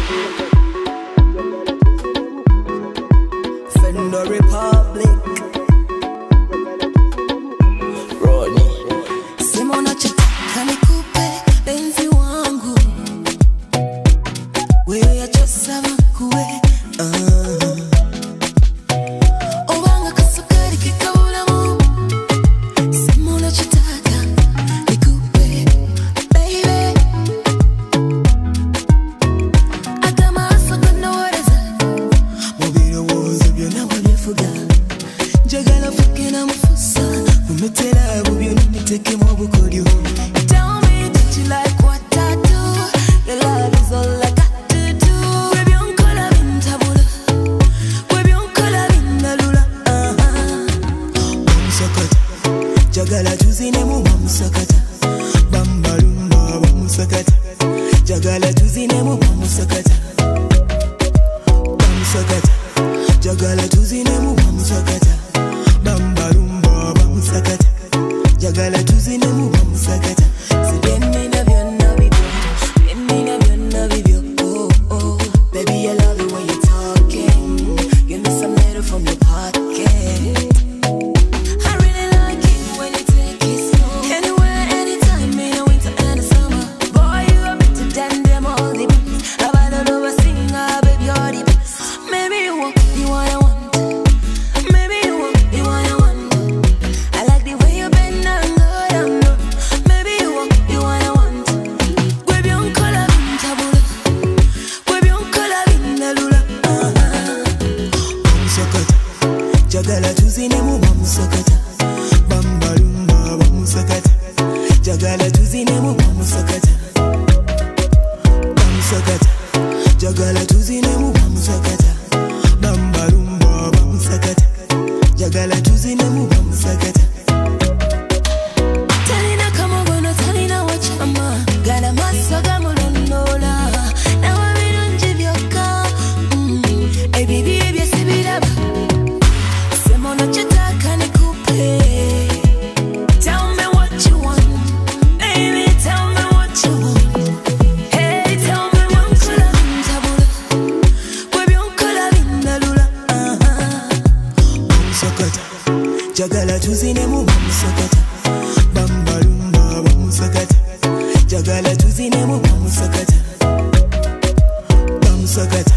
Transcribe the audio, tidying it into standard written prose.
Fender Republic Ronnie. Sema unachotaka nikupe penzi wangu, wewe yachosa makuwe obanga kasukari kikabulamu. Sema unachotaka nikupe baby, akamaso kanowereza mubirowozo byonna wabifuga. Njagala fuke na mufusa umetera bubyo nitekemu obukodyo. Tell me that you like what I do. Your love is all I got to do. Wewe bionkola bintabula, wewe bionkola binalula. Bamusakata, jagala tuzine mu bamusakata. Bambalumba bamusakata, jagala tuzine mu bamusakata. Bamusakata, jagala tuzine mu bamusakata. Bambalumba bamusakata, jagala tuzine mu bamusakata. Sibyemina byonna bibyo, byemina byonna bibyo. Oh, oh. Baby, I love the way you're talking. You know some letter from your pocket. I really like it when you take it slow. Anywhere, anytime, in the winter and the summer. Boy, you are better than them all the best. I don't know what sing, baby, you're the best. Maybe you want what I want. Maybe you want what I want. I like the way you bend and go down low. Maybe you want what I want. We bionkola bintabula, we bionkola binalula. Bamusakata, jagala tuzine mu bamusakata. Bambalumba bamusakata, jagala tuzine mu bamusakata. Bamusakata, jagala tuzine mu bamusakata. Bambalumba bamusakata, jagala tuzine mu bamusakata. Talina kamogono, talina wachama, gana maso gamulondola. Nawe birungi byokka, ebibi ebyesi biraba. Sema unachotaka nikupe. Tell me what you want, baby, tell me what you want. Hey, tell me bionkola bintabula, we bionkola binalula. Bamusakata, jagala tuzine mu bamusakata. Bambalumba bamusakata, jagala tuzine mu bamusakata. Bamusakata,